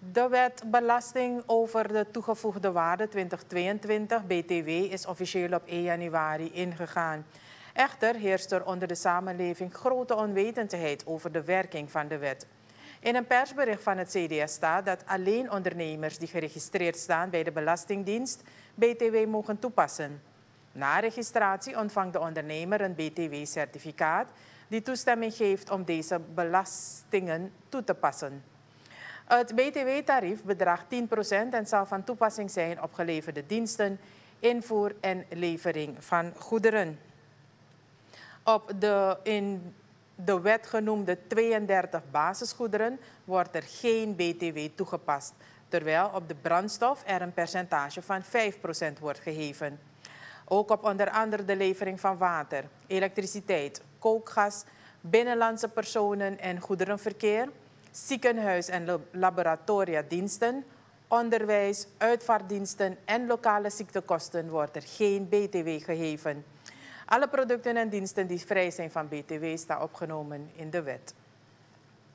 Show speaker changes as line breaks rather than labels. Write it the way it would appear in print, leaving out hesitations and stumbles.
De wet belasting over de toegevoegde waarde 2022, BTW, is officieel op 1 januari ingegaan. Echter heerst er onder de samenleving grote onwetendheid over de werking van de wet. In een persbericht van het CDA staat dat alleen ondernemers die geregistreerd staan bij de Belastingdienst BTW mogen toepassen. Na registratie ontvangt de ondernemer een BTW-certificaat die toestemming geeft om deze belastingen toe te passen. Het BTW-tarief bedraagt 10% en zal van toepassing zijn op geleverde diensten, invoer en levering van goederen. Op de in de wet genoemde 32 basisgoederen wordt er geen BTW toegepast, terwijl op de brandstof er een percentage van 5% wordt geheven. Ook op onder andere de levering van water, elektriciteit, kookgas, binnenlandse personen- en goederenverkeer, ziekenhuis- en laboratoriadiensten, onderwijs, uitvaartdiensten en lokale ziektekosten wordt er geen BTW geheven. Alle producten en diensten die vrij zijn van BTW staan opgenomen in de wet.